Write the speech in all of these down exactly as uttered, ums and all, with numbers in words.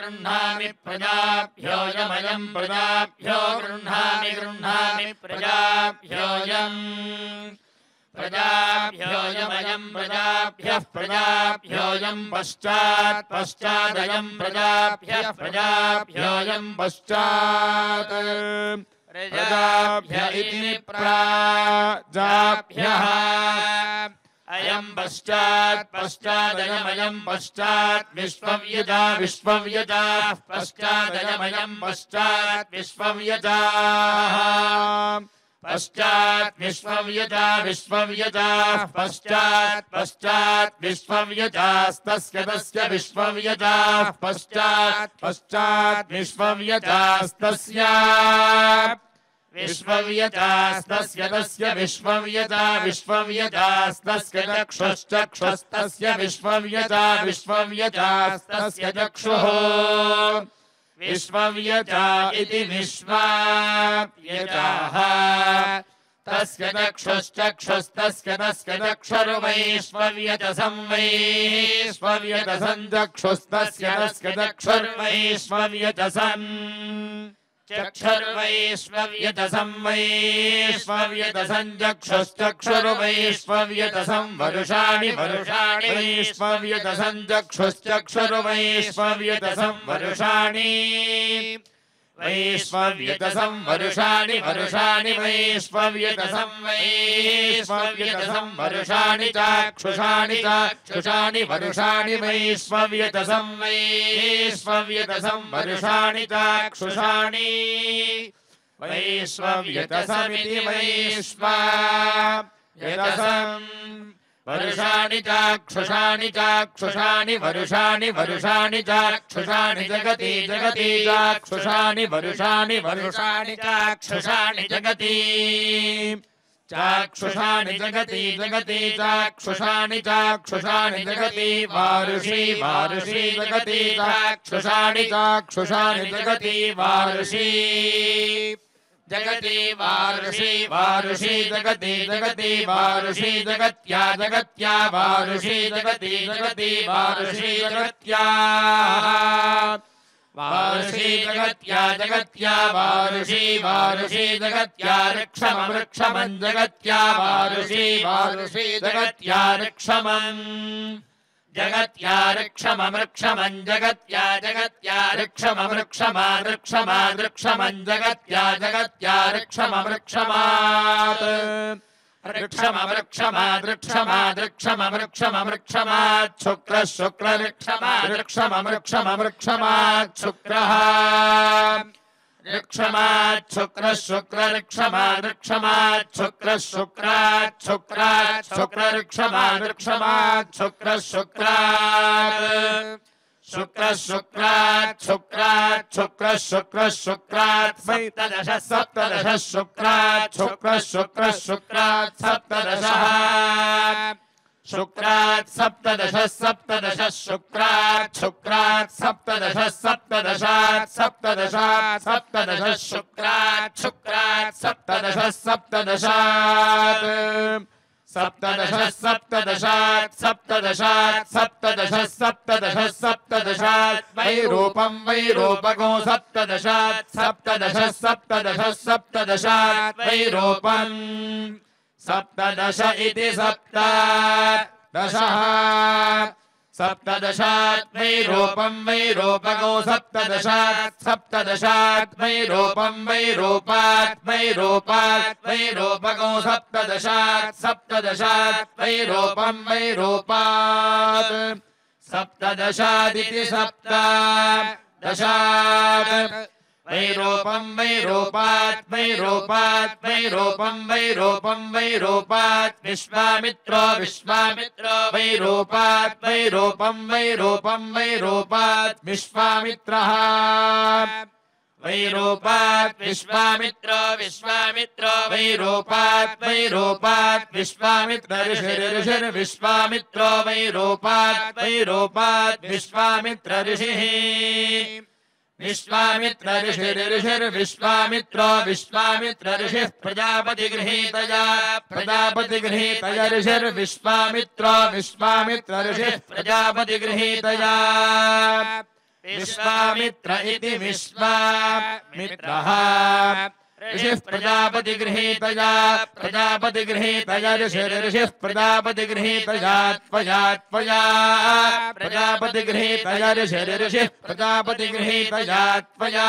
गृह्णामि प्रजाभ्योऽयमयम् प्रजाभ्यो गृह्णामि गृह्णामि प्रजाभ्योऽयम् प्रजाभ्योऽयमयम् प्रजाभ्यः प्रजाभ्योऽयम् पश्चात् पश्चादयम् प्रजाभ्यः प्रजाभ्योऽयम् पश्चात् प्रजाभ्य इति प्राजाभ्यः अयम् पश्चात् पश्चादयमयम् पश्चात् विश्वव्यजा विश्वव्यजाः पश्चादयमयम् पश्चात् विश्वव्यजाः पश्चात् विश्वव्यजा विश्वव्यजाः पश्चात् पश्चात् विश्वव्यजास्तस्य तस्य विश्वव्यजाः पश्चात् पश्चात् विश्वव्यजास्तस्य विश्वव्यजास्तस्य तस्य विश्वव्यजा विश्वव्यजास्तस्य चक्षुश्चक्षुस्तस्य विश्वव्यजा विश्वव्यजास्तस्य चक्षुः विश्वव्यजा इति विश्वव्यजाः तस्य चक्षुश्चक्षुस्तस्य तस्य चक्षुर्वैश्वव्यजसं वैश्वव्यजसं चक्षुस्तस्य तस्य चक्षुर्वैश्वव्यजसम् चक्षुर्वैश्वव्यजसं वैश्वव्यजसं चक्षुश्चक्षुर्वैश्वव्यजसं वरुषाणि वरुषाणि वैश्वव्यजसं चक्षुश्चक्षुर्वैश्वव्यजसं वरुषाणि वैश्वव्यजसं वरुषाणि वरुषाणि वैश्वव्यजसं वैश्वव्यजसं वरुषाणि चाक्षुषाणि चाक्षुषाणि वरुषाणि वैश्वव्यजसं वैश्वव्यजसं वरुषाणि चाक्षुषाणि वैश्वव्यजसमिति वैश्वव्यजसम् वरुषाणि चाक्षुषाणि चाक्षुषाणि वरुषाणि वरुषाणि चाक्षुषाणि जगति जगति चाक्षुषाणि वरुषाणि वरुषाणि चाक्षुषाणि जगति चाक्षुषाणि जगति जगति चाक्षुषाणि चाक्षुषाणि जगति वारुषि वारुषि जगति चाक्षुषाणि चाक्षुषाणि जगति वारुषि जगति वारुषि वारुषि जगति जगति वारुषि जगत्या जगत्या वारुषि जगति जगति वारुषि जगत्या वारुषि जगत्या जगत्या वारुषि वारुषि जगत्या ऋक्षमं ऋक्षमं जगत्या वारुषि वारुषि जगत्या ऋक्षमम् जगत्या ऋक्षमं ऋक्षमं जगत्या जगत्या ऋक्षमं ऋक्षमा ऋक्षमा ऋक्षमं जगत्या जगत्या ऋक्षमं ऋक्षमात् ऋक्षमं ऋक्षमात् ऋक्षमात् ऋक्षमं ऋक्षमं ऋक्षमात् शुक्रः शुक्र ऋक्षमात् ऋक्षमं ऋक्षमं ऋक्षमात् शुक्रः ऋक्षमात् शुक्रः शुक्र ऋक्षमात् ऋक्षमात् शुक्रः शुक्रात् शुक्रात् शुक्र ऋक्षमात् ऋक्षमात् शुक्रः शुक्रात् शुक्रः शुक्रात् शुक्रात् शुक्रः शुक्रः शुक्रात् सप्तदश सप्तदश शुक्रात् शुक्रः शुक्रः शुक्रात् सप्तदशः शुक्रात् सप्तदश सप्तदश शुक्रात् शुक्रात् सप्तदश सप्तदशात् सप्तदशात् सप्तदश शुक्रात् शुक्रात् सप्तदश सप्तदशात् सप्तदश सप्तदशात् सप्तदशात् सप्तदश सप्तदश सप्तदशात् वैरूपं वैरूपको सप्तदशात् सप्तदश सप्तदश सप्तदशात् वैरूपम् सप्तदश इति सप्तदशः सप्तदशात् वैरूपं वैरूपको सप्तदशात् सप्तदशात् वैरूपं वैरूपात् वैरूपात् वैरूपको सप्तदशात् सप्तदशात् वैरूपं वैरूपात् सप्तदशादिति सप्तदशात् वैरूपं वैरूपात् वैरूपात् वैरूपं वैरूपं वैरूपात् विश्वामित्रो विश्वामित्रो वैरूपात् वैरूपं वैरूपं वैरूपात् विश्वामित्रः वैरूपात् विश्वामित्रो विश्वामित्रो वैरूपात् वैरूपात् विश्वामित्र ऋषिर् ऋषिर् विश्वामित्रो वैरूपात् वैरूपात् विश्वामित्र ऋषिः विश्वामित्र ऋषिर् ऋषिर् विश्वामित्रो विश्वामित्र ऋषिः प्रजापति गृहीतया प्रजापति गृहीतया ऋषिर् विश्वामित्रो विश्वामित्र ऋषिः प्रजापति गृहीतया विश्वामित्र इति विश्वामित्रः ऋषिः प्रजापतिगृहीतया प्रजापतिगृहीतया ऋषिः प्रजापतिगृहीतया त्वया त्वया प्रजापतिगृहीतया ऋषिः प्रजापतिगृहीतया त्वया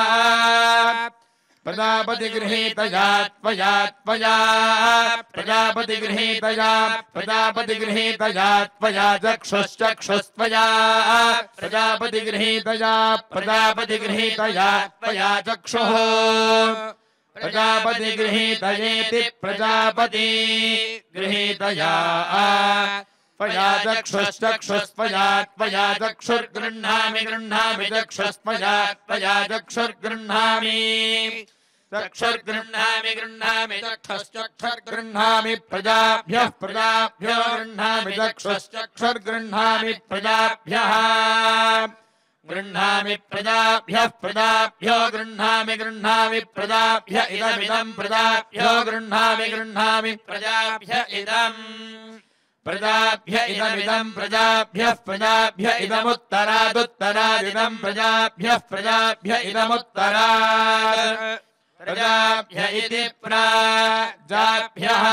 प्रजापतिगृहीतया त्वया त्वया प्रजापतिगृहीतया प्रजापतिगृहीतया त्वया चक्षुश्चक्षुस्त्वया प्रजापतिगृहीतया प्रजापतिगृहीतया त्वया चक्षुः प्रजापतिगृहीतयेति प्रजापति गृहीतया त्वया चक्षुश्चक्षुस्त्वया त्वया चक्षुर्गृह्णामि गृह्णामि चक्षुस्त्वया त्वया चक्षुर्गृह्णामि चक्षुर्गृह्णामि गृह्णामि चक्षुश्चक्षुर्गृह्णामि प्रजाभ्यः प्रजाभ्यो गृह्णामि चक्षुश्चक्षुर्गृह्णामि प्रजाभ्यः गृह्णामि प्रजाभ्यः प्रजाभ्यो गृह्णामि गृह्णामि प्रजाभ्य इदमिदं प्रजाभ्यो गृह्णामि गृह्णामि प्रजाभ्य इदम् प्रजाभ्य इदमिदं प्रजाभ्यः प्रजाभ्य इदमुत्तरादुत्तरादिदं प्रजाभ्यः प्रजाभ्य इदमुत्तरात् प्रजाभ्य इति प्राजाभ्यः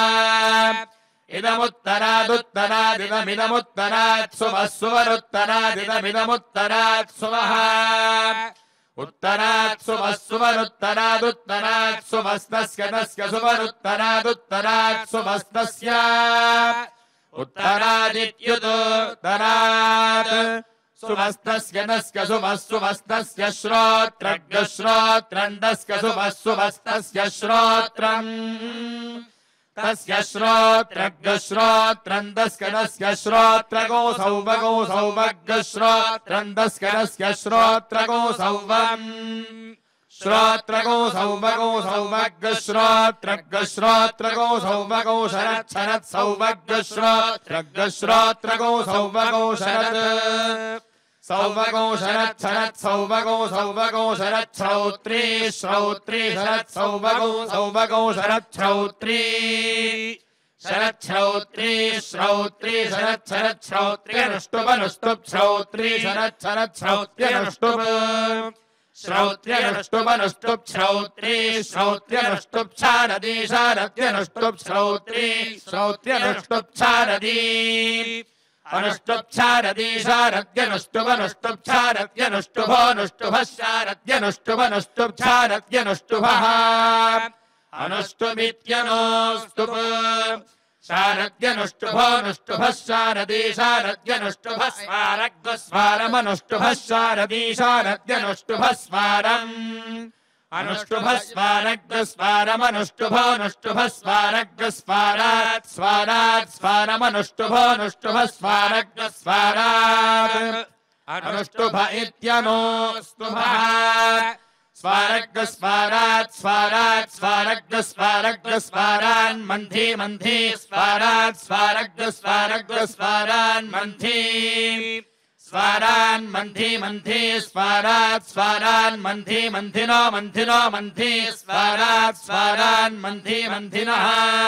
इदमुत्तरादुत्तरादिदमिदमुत्तरात् सुवः सुवरुत्तरादिदमिदमुत्तरात् सुवः उत्तरात् सुवः सुवरुत्तरादुत्तरात् सुवस्तस्य तस्य सुवरुत्तरादुत्तरात् सुवस्तस्य उत्तरादित्युदुत्तरात् सुवस्तस्य तस्य सुवः सुवस्तस्य श्रोत्रज्ञः श्रोत्रन्दस्य सुवः सुवस्तस्य श्रोत्रम् तस्य श्रोत्रज्ञः श्रोत्रन्दस्य तस्य श्रोत्रगो सौवगो सौवग्गः श्रोत्रन्दस्य तस्य श्रोत्रगो सौवम् श्रोत्रगो सौवगो सौवग्गः श्रोत्रज्ञः श्रोत्रगो सौवगो शरत् शरत् सौवग्गः श्रोत्रज्ञः श्रोत्रगो सौवगो शरत् सौवगो शरत् शरत् सौवगो सौवगो शरत् श्रौत्री श्रौत्री शरत् सौवगो सौवगो शरत् श्रौत्री शरत् श्रौत्री श्रौत्री शरत् शरत् श्रौत्र्यनुष्टुपनुष्टुप् श्रौत्री शरत् शरत् श्रौत्र्यनुष्टुप् श्रौत्र्यनुष्टुपनुष्टुप् श्रौत्री श्रौत्र्यनुष्टुप् शारदी शारद्यनुष्टुप् श्रौत्री श्रौत्र्यनुष्टुप् शारदी अनुष्टुप् शारदी शारद्यनुष्टुपनुष्टुप् शारद्यनुष्टुभोऽनुष्टुभः शारद्यनुष्टुपनुष्टुप् शारद्यनुष्टुभः अनुष्टुमित्यनोऽस्तुप् शारद्यनुष्टुभोऽनुष्टुभः शारदी शारद्यनुष्टुभः स्वारग्गः स्वारमनुष्टुभः शारदी शारद्यनुष्टुभः स्वारम् अनुष्टुभः स्वारग्गः स्वारमनुष्टुभोऽनुष्टुभः स्वारग्गः स्वारात् स्वारात् स्वारमनुष्टुभोऽनुष्टुभः स्वारग्गः स्वारात् अनुष्टुभ इत्यनोऽस्तुभः स्वारग्गः स्वारात् स्वारात् स्वारग्गः स्वारग्गः स्वारान् मन्थि मन्थि स्वारात् स्वारग्गः स्वारग्गः स्वारान् मन्थि स्वारान् मन्थि मन्थि स्वारात् स्वारान् मन्थि मन्थिनो मन्थिनो मन्थि स्वारात् स्वारान् मन्थि मन्थिनः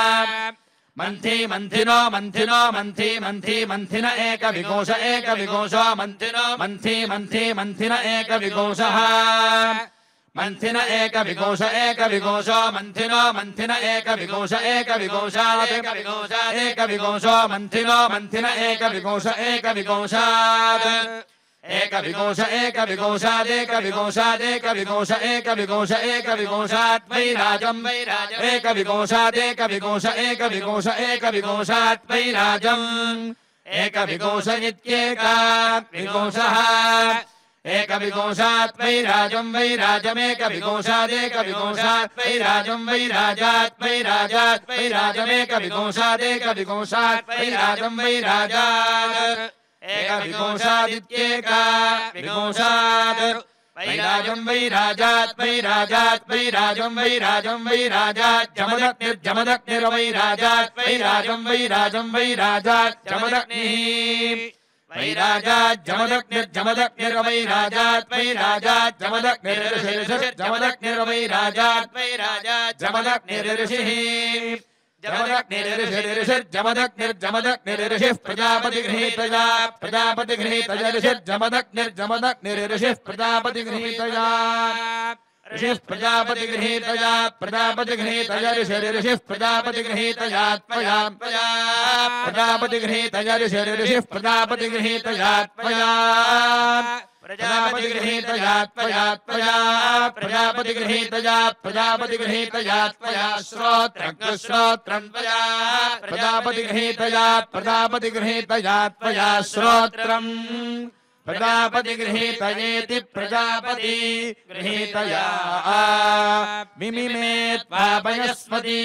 मन्थि मन्थिनो मन्थिनो मन्थि मन्थि मन्थिन एकविघोष एकविघोषो मन्थिनो मन्थि मन्थि मन्थिन एकविघोषः मन्थिन एकविघोष एकविघोषो मन्थिनो मन्थिन एकविघोष एकविघोषात् एकविघोषात् एकविघोषो मन्थिनो मन्थिन एकविघोष एकविघोषात् एकविघोष एकविघोषात् एकविघोषात् एकविघोष एकविघोष एकविघोषात् वैराजम् वैराजम् एकविघोषात् एकविघोष एकविघोष एकविघोषात् वैराजम् एकविघोष इत्येका विघोषः एकविघोषात् वैराजम् वैराजमेकविघोषादेकविघोषात् वैराजम् वैराजात् वैराजात् वैराजमेकविघोषादेकविघोषात् वैराजम् वैराजात् एकविघोषादित्येका विघोषात् वैराजम् वैराजात् वैराजात् वैराजम् वैराजम् वैराजात् जमदग्निर्जमदग्निर्वैराजात् वैराजम् वैराजम् वैराजात् जमदग्निः वैराजात् जमदग्निर्जमदग्निर्वैराजात् वैराजात् जमदग्निर्ऋषिः जमदग्निर्वैराजात् वैराजात् जमदग्निर्ऋषिः जमदग्निर्जमदग्निर्जमदग्निर्जमदग्निर्ऋषिः प्रजापतिगृहीतया प्रजापतिगृहीतया ऋषिर्जमदग्निर्जमदग्निर्ऋषिः प्रजापतिगृहीतया ऋषिः प्रजापतिगृहीतया प्रजापतिगृहीतया ऋषिः प्रजापतिगृहीतया त्वया प्रजापतिगृहीतया ऋषिः प्रजापतिगृहीतया त्वया प्रजापतिगृहीतया त्वया त्वया प्रजापतिगृहीतया प्रजापतिगृहीतया त्वया श्रोत्रं श्रोत्रं त्वया प्रजापतिगृहीतया प्रजापतिगृहीतया त्वया श्रोत्रं प्रजापतिगृहीतयेति प्रजापति गृहीतया मिमिमे त्वापयस्पति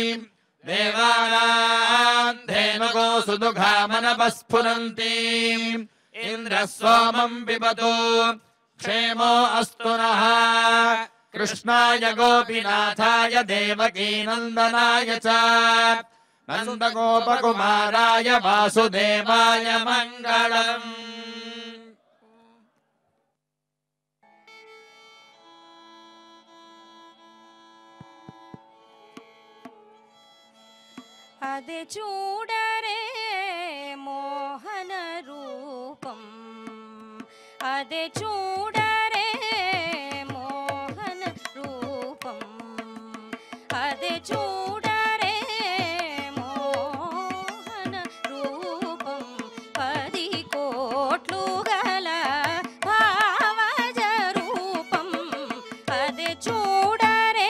देवानां धेनुको सुदुघामनपस्फुरन्ति इंद्र सोमं पिबतु क्षेमो अस्तु नः कृष्णाय गोपीनाथाय देवकी नंदनाय च नंदगोपकुमाराय वासुदेवाय मंगलम्। అదే చూడరే మోహన రూపం అదే చూడరే మోహన రూపం అదే చూడరే మోహన రూపం పది కోట్లు గల భావజ రూపం అదే చూడరే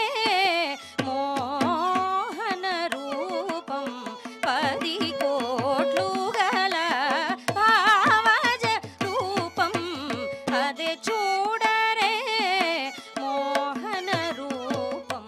మోహన రూపం పది కోట్లు గల భావజ రూపం అదే చూడరే మోహన రూపం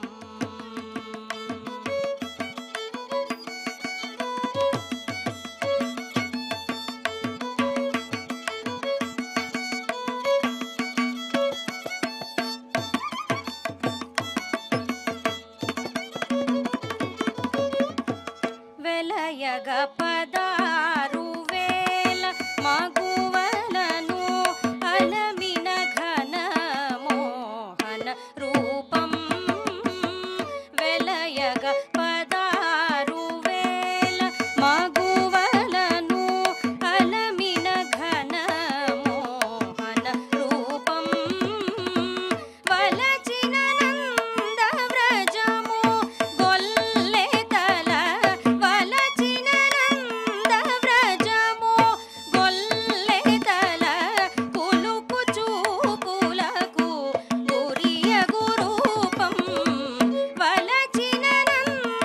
వెలయగ పదారు వేల మగువలను అలమిన ఘన మోహన రూపం వెలయగ పదారు వేల మగువలను అలమిన ఘన మోహన రూపం వలచిన నంద వ్రజము గొల్లె తల వలచిన నంద వ్రజము గొల్లె తల పులుకు చూపులకు గురియగు రూపం వలచిన నంద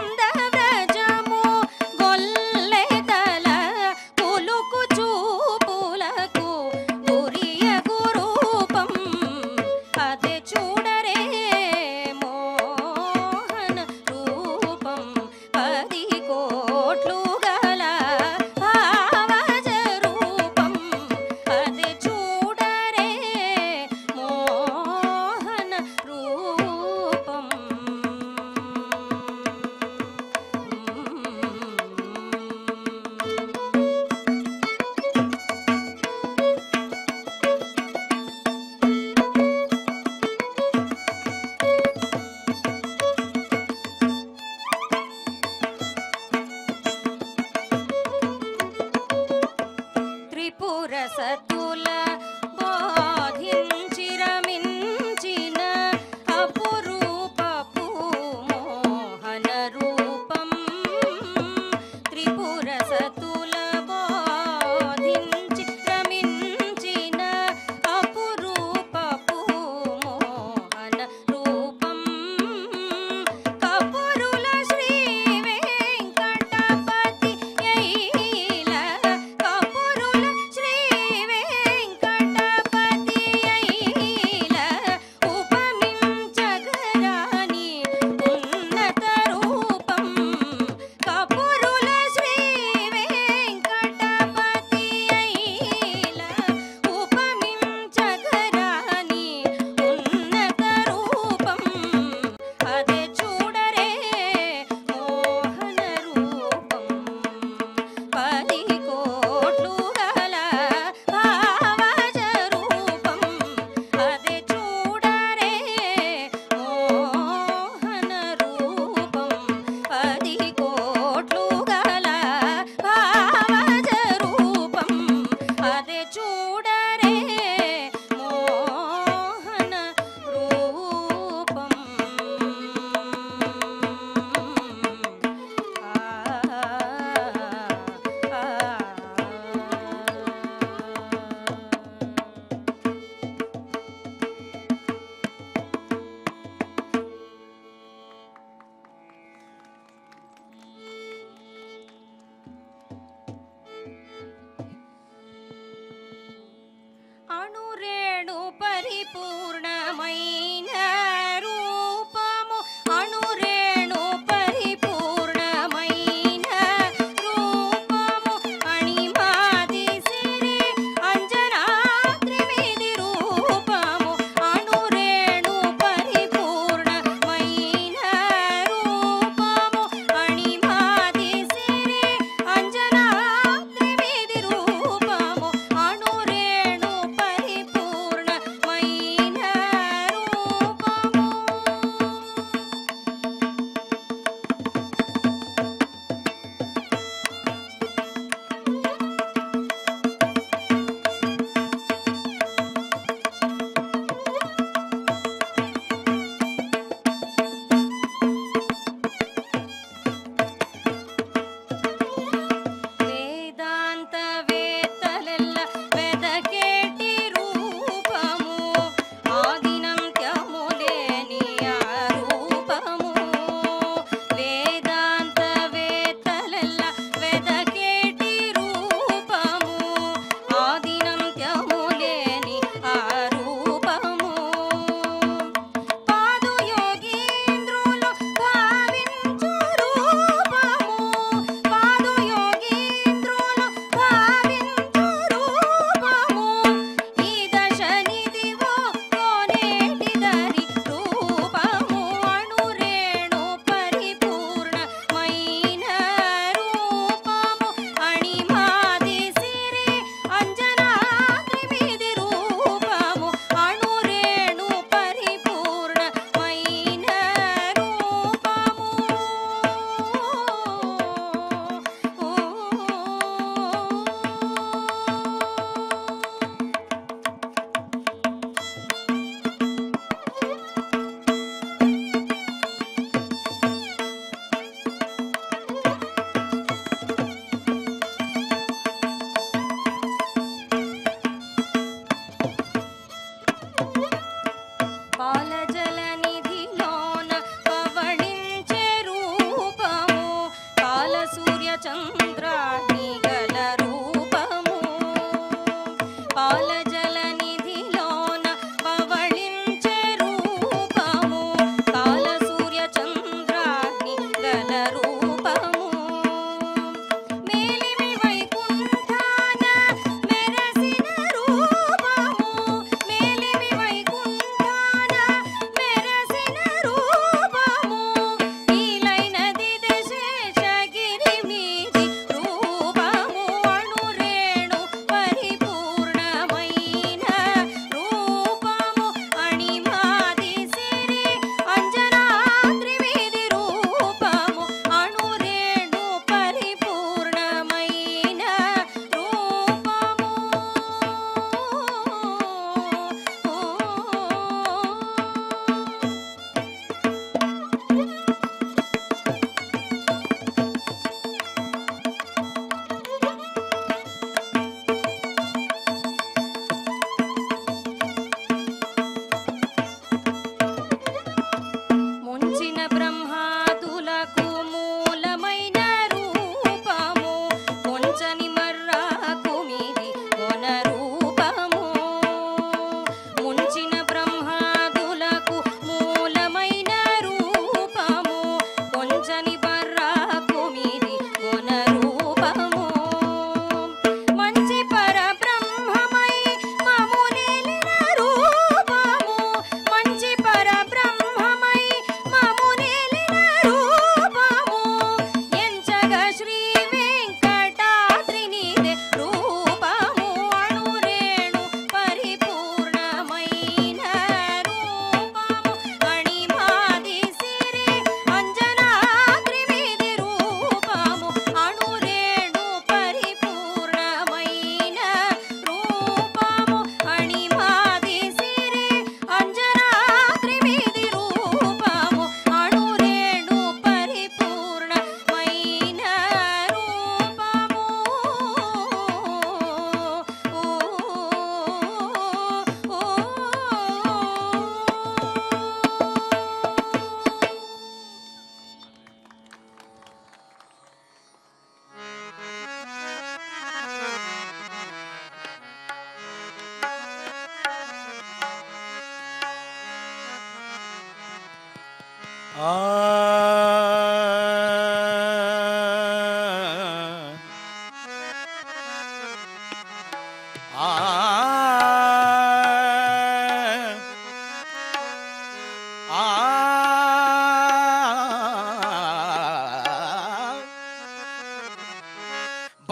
పరిపూర్ణమైన రూపము అణురేణు పరిపూర్ణమైన రూపము అణిమాది సిరి అంజనాద్రిమిది రూపము అణురేణు పరిపూర్ణమైన రూపము అణిమాది సిరి అంజనాద్రిమిది రూపము అణురేణు పరిపూర్ణమైన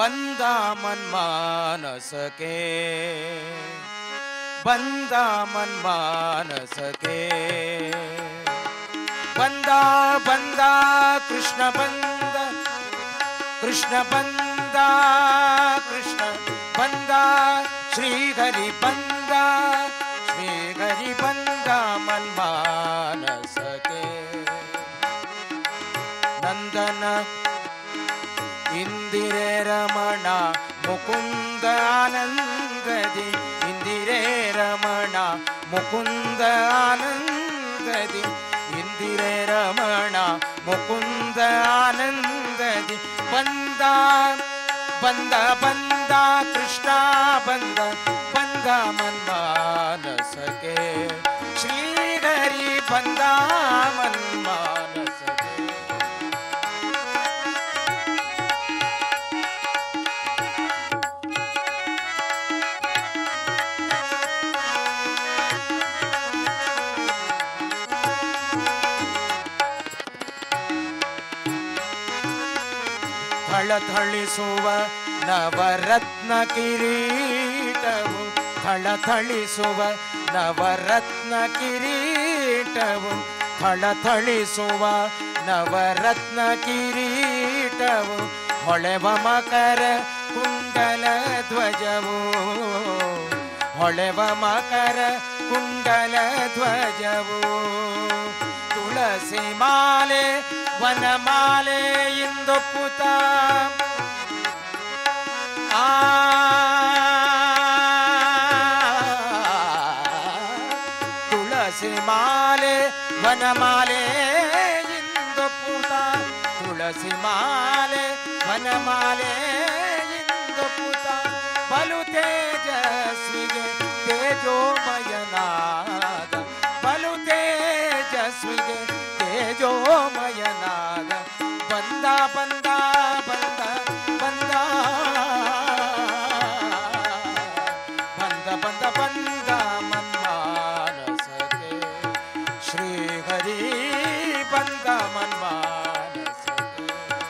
ಬಂದ ಮನ್ಮಾನಸಕ್ಕೆ ಬಂದ ಮನ್ಮಾನಸಕ್ಕೆ ಬಂದ ಬಂದ ಕೃಷ್ಣ ಬಂದ ಕೃಷ್ಣ ಬಂದ ಕೃಷ್ಣ ಬಂದ ಶ್ರೀಹರಿ ಬಂದ ಶ್ರೀಹರಿ ಬಂದ ಮನ್ಮಾನಸಕ್ಕೆ ನಂದನ ಇಂದಿರೆ ರಮಣ ಮುಕುಂದ ಆನಂದದಿ ಇಂದಿರೆ ರಮಣ ಮುಕುಂದ ಆನಂದದಿ ಇಂದಿರೆ ರಮಣ ಮುಕುಂದ ಆನಂದದಿ ಬಂದ ಬಂದ ಬಂದ ಕೃಷ್ಣ ಬಂದ ಬಂದ ಮನ್ಮಾನಸಕ್ಕೆ ಶ್ರೀಹರಿ ಬಂದ ಮನ್ಮಾನಸಕ್ಕೆ ಥಳಥಳಿಸುವ ನವರತ್ನ ಕಿರೀಟವು ಥಳಥಳಿಸುವ ನವರತ್ನ ಕಿರೀಟವು ಥಳಥಳಿಸುವ ನವರತ್ನ ಕಿರೀಟವು ಹೊಳೆವ ಮಕರ ಕುಂಡಲ ಧ್ವಜವು ಹೊಳೆವ ಮಕರ ಕುಂಡಲ ಧ್ವಜವು ತುಳಸಿ ಮಾಲೆ ವನಮಾಲೆ ಇಂದೊಪ್ಪುತ ಆ ತುಳಸಿ ಮಾಲೆ ವನಮಾಲೆ ಇಂದೊಪ್ಪುತ ತುಳಸಿ ಮಾಲೆ ವನಮಾಲೆ ಇಂದೊಪ್ಪುತ ಬಲು ತೇಜಸ್ವಿಗೆ ತೇಜೋಮಯನಾದ ಬಲು ತೇಜಸ್ವಿಗೆ ತೇಜೋಮಯನಾದ ಬಂದ ಬಂದ ಬಂದ ಬಂದ ಬಂದ ಬಂದ ಬಂದ ಮನ್ಮಾನಸಕ್ಕೆ ಶ್ರೀಹರಿ ಬಂದ ಮನ್ಮಾನಸಕ್ಕೆ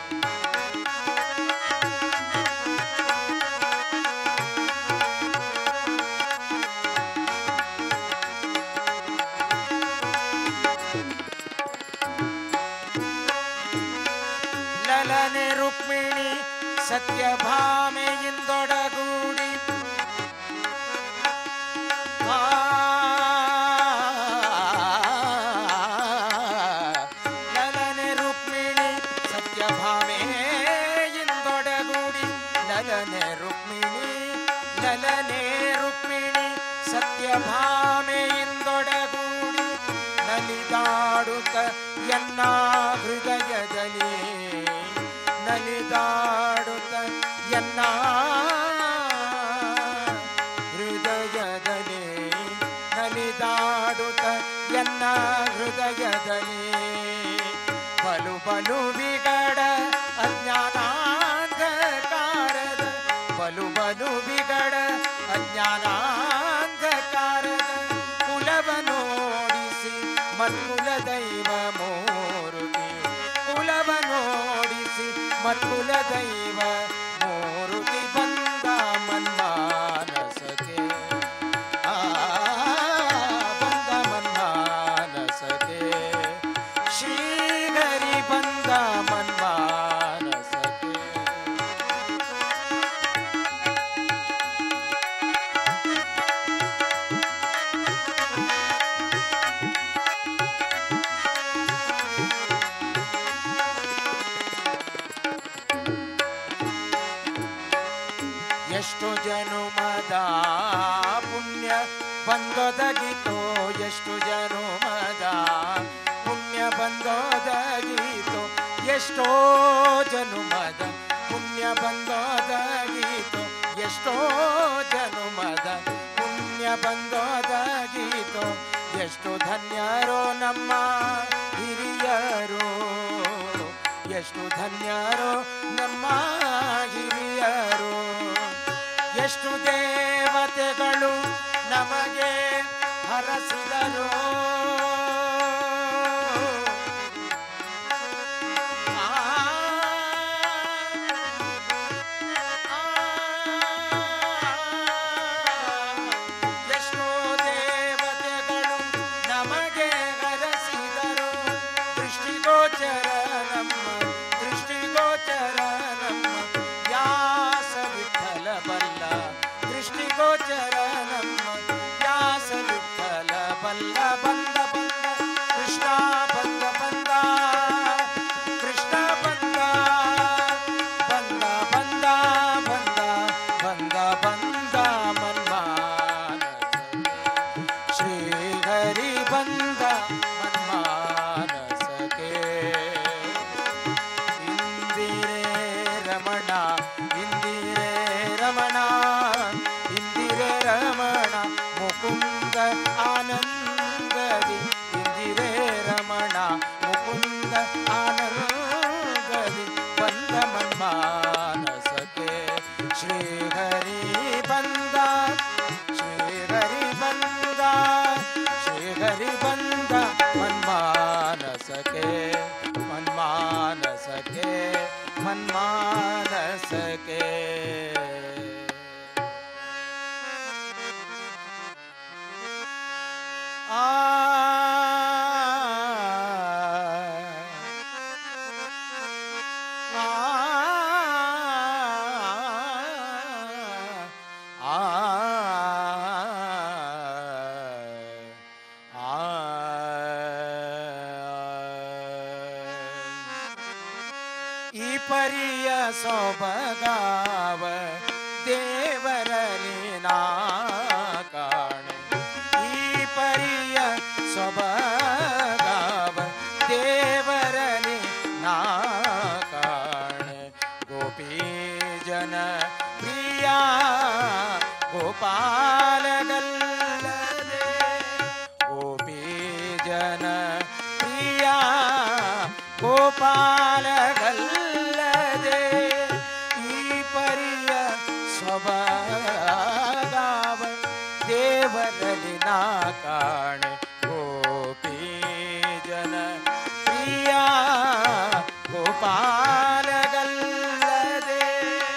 ಲಲನೆ ರುಕ್ಮಿಣಿ ಸತ್ಯಭಾಮೆಯಿಂದೊಡಗೂಡಿ ಆ ಲಲನೆ ರುಕ್ಮಿಣಿ ಸತ್ಯಭಾಮೆಯಿಂದೊಡಗೂಡಿ ಲಲನೆ ರುಕ್ಮಿಣಿ ಲಲನೆ ರುಕ್ಮಿಣಿ ಸತ್ಯಭಾಮೆಯಿಂದೊಡಗೂಡಿ ನಲಿದಾಡುತ್ತ ಎನ್ನ ಹೃದಯದಲ್ಲಿ ನಲಿದಾಡುತ್ತ ಎನ್ನ ಹೃದಯದಲ್ಲಿ ನಲಿದಾಡುತ್ತ ಎನ್ನ ಹೃದಯದಲ್ಲಿ ಬಲು ಬಲು ವಿಗಡ ಅಜ್ಞಾನಾಂಧಕಾರದ ಬಲು ಬಲು ವಿಗಡ ಅಜ್ಞಾನಾಂಧಕಾರದ ಕುಲವನೋಡಿಸಿ ಮತ್ಕುಲ ದೈವ ಮೂರುತಿ ಕುಲವನೋಡಿಸಿ ಮತ್ಕುಲ ದೈವ ಮೂರುತಿ ಬಂದ ಮನ್ಮಾನಸಕ್ಕೆ ಆ ಬಂದ ಮನ್ಮಾನಸಕ್ಕೆ ಶ್ರೀಹರಿ ಬಂದ ಮನ್ಮಾನಸಕ್ಕೆ ಎಷ್ಟು ಜನುಮದ ಪುಣ್ಯ ಬಂದೊದಗಿತೋ ಎಷ್ಟು ಜನುಮದ ಪುಣ್ಯ ಬಂದೊದಗಿತೋ ಎಷ್ಟೋ ಜನುಮದ ಪುಣ್ಯ ಬಂದೊದಗಿತೋ ಎಷ್ಟೋ ಜನುಮದ ಪುಣ್ಯ ಬಂದೊದಗಿತೋ ಎಷ್ಟು ಧನ್ಯರೋ ನಮ್ಮ ಹಿರಿಯರು ಎಷ್ಟು ಧನ್ಯರೋ ನಮ್ಮ ಹಿರಿಯರು ಎಷ್ಟು ದೇವತೆಗಳು ನಮಗೆ ಹರಸಿದರು ಆ, ಆ, ಜನ್ಮಾನಸಕ್ಕೆ ಆ ಈ ಪರಿಯ ಸೊಬಗಾವ ದೇವರಲ್ಲಿ ನಾ ಕಾಣೆ ಈ ಪರಿಯ ಸೊಬಗಾವ ದೇವರಲ್ಲಿ ನಾ ಕಾಣೆ ಗೋಪಿ ಜನ ಪ್ರಿಯ ಗೋಪಾಲಗಲ್ಲದೆ ಗೋಪಿ ಜನ ಪ್ರಿಯ ಗೋಪಾಲಗಲ್ಲದೆ ಈ ಪರಿಯ ಸ್ವಭಾವ ದೇವರಲ್ಲಿ ನಾ ಕಾಣೆ ಗೋಪಿ ಜನ ಪ್ರಿಯ ಗೋಪಾಲಗಲ್ಲದೆ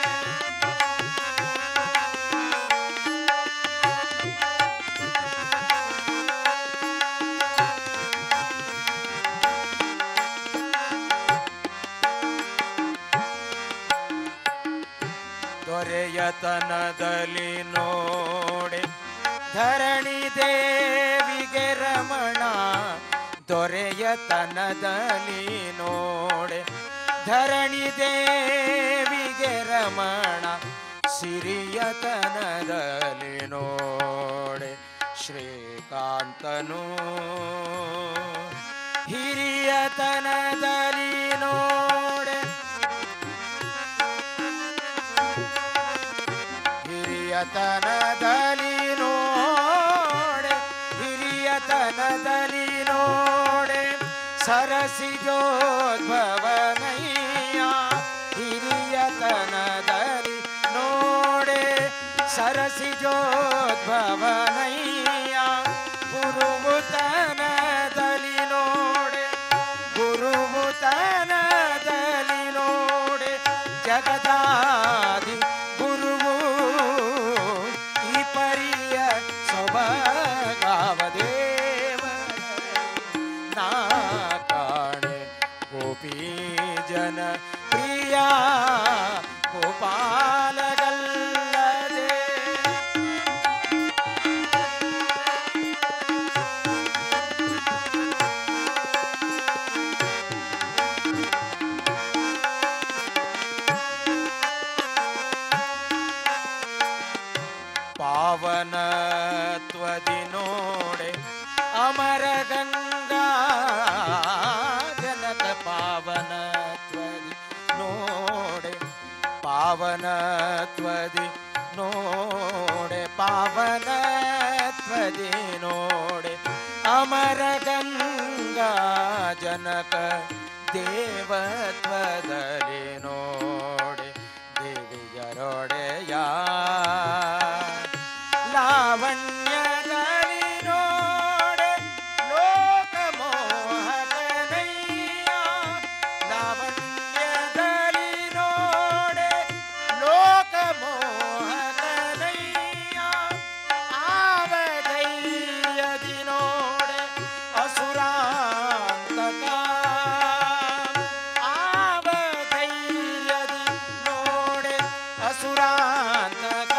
ದೊರೆಯತನದಲ್ಲಿ ನೋಡೆ ಧರಣಿ ದೇವಿಗೆ ರಮಣ ದೊರೆಯತನದಲ್ಲಿ ನೋಡೆ ಧರಣಿ ದೇವಿಗೆ ರಮಣ ಸಿರಿಯತನದಲ್ಲಿ ನೋಡೆ ಶ್ರೀಕಾಂತನು ಹಿರಿಯತನದಲ್ಲಿ ನೋಡೆ ಹಿರಿಯತನದಲ್ಲಿ ನೋಡೆ ಹಿರಿಯತನದಲ್ಲಿ ನೋಡೆ ಸರಸಿಜೋದ್ಭವನಯ್ಯ ಹಿರಿಯತನದಲ್ಲಿ ನೋಡೆ ಸರಸಿಜೋದ್ಭವನಯ್ಯ ಗುರುವುತನದಲ್ಲಿ ನೋಡೆ ಗುರುವುತನದಲ್ಲಿ ನೋಡೆ ಜಗದಾದಿ ಗುರುವು ಈ ಪರಿಯ ಸೊಬಗಾವದೇವ ನಾ ಕಾಣೆ ಗೋಪಿ ಜನ ಪ್ರಿಯ ಗೋಪಾಲಗಲ್ಲದೆ ಪಾವನತ್ವದಿ ನೋಡೆ ಅಮರ ಗಂಗಾ ಜನಕ ಪಾವನತ್ವದಿ ನೋಡೆ ಪಾವನತ್ವದಿ ನೋಡೆ ಪಾವನತ್ವದಿ ನೋಡೆ ಅಮರ ಗಂಗಾ ಜನಕ ದೇವತ್ವದಲ್ಲಿ ನೋಡೆ ದೇವಿಯರೊಡೆಯ ಲಾವಣ್ಯದಲ್ಲಿ ನೋಡೆ ಲೋಕಮೋಹಕನಯ್ಯ ಲಾವಣ್ಯದಲ್ಲಿ ನೋಡೆ ಲೋಕಮೋಹಕನಯ್ಯ ಆವಧೈರ್ಯದಿ ನೋಡೆ ಅಸುರಾಂತಕ ಆವಧೈರ್ಯದಿ ನೋಡೆ ಅಸುರಾಂತಕ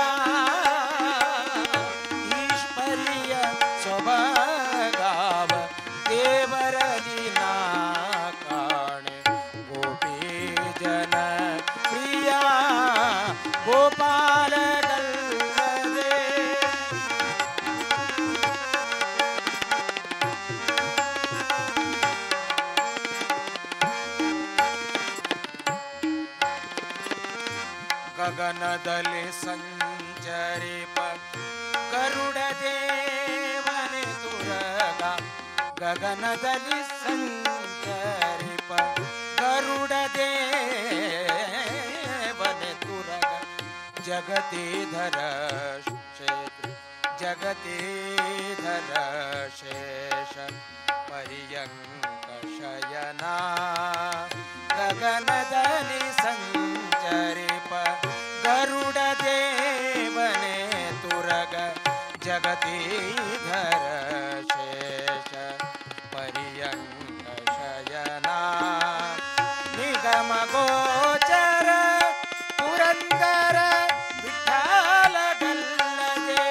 ಈಶ್ವರಿಯ ಸೊಬಗಾವ ದೇವರಲ್ಲಿ ನಾ ಕಾಣೆ ಗೋಪಿ ಜನ ಪ್ರಿಯ ಗೋಪಾಲಗಲ್ಲದೆ ಗಗನದಲ್ಲಿ ಸಂಚರಿಪ ಗರುಡ ದೇವನೆ ತುರಗ ಗಗನದಲ್ಲಿ ಸಂಚರಿಪ ಗರುಡ ದೇವನೆ ತುರಗ ಜಗತೀಧರ ಕ್ಷೇತ್ರ ಜಗತೀಧರ ಶೇಷ ಪರ್ಯಂಕರ ಶಯನ ಗಗನದಲ್ಲಿ ಸಂಚರಿಪ ಗರುಡ ದೇವನೇ ತುರಗ ಜಗತೀಧರ ಶೇಷ ಪರ್ಯಂಕ ಶಯನ ನಿಗಮ ಗೋಚರ ಪುರಂದರ ವಿಠಲ ಗಲ್ಲದೆ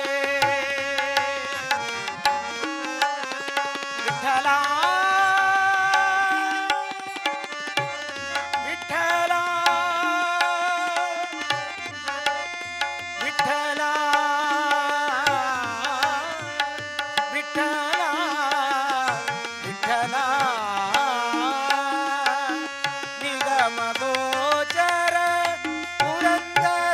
ವಿಠಲ ವಿಠಲ ವಿಠಲ ವಿಠಲ ವಿಠಲ ನಿಗಮ ಗೋಚರ ಪುರಂದರ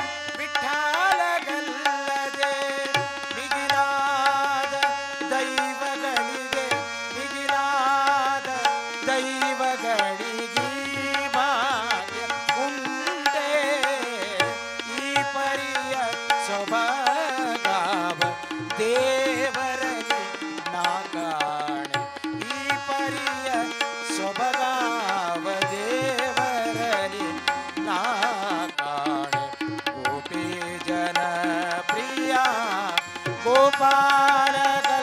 ವಿಠಲಗಲ್ಲದೆ ಮಿಗಿಲಾದ ದೈವಗಳಿಗೆ ಮಿಗಿಲಾದ ದೈವಗಳಿಗೆ ಭಾಗ್ಯ ಉಂಟೆ ಈ ಪರಿಯ ಸೊಬಗಾವ ದೇವರಲ್ಲಿ ನಾ ಕಾಣೆ ಈ ಪರಿಯ ಸೊಬಗಾವ ದೇವರಲ್ಲಿ ನಾ ಕಾಣೆ ಗೋಪಿ ಜನ ಪ್ರಿಯ ಗೋಪಾಲಕ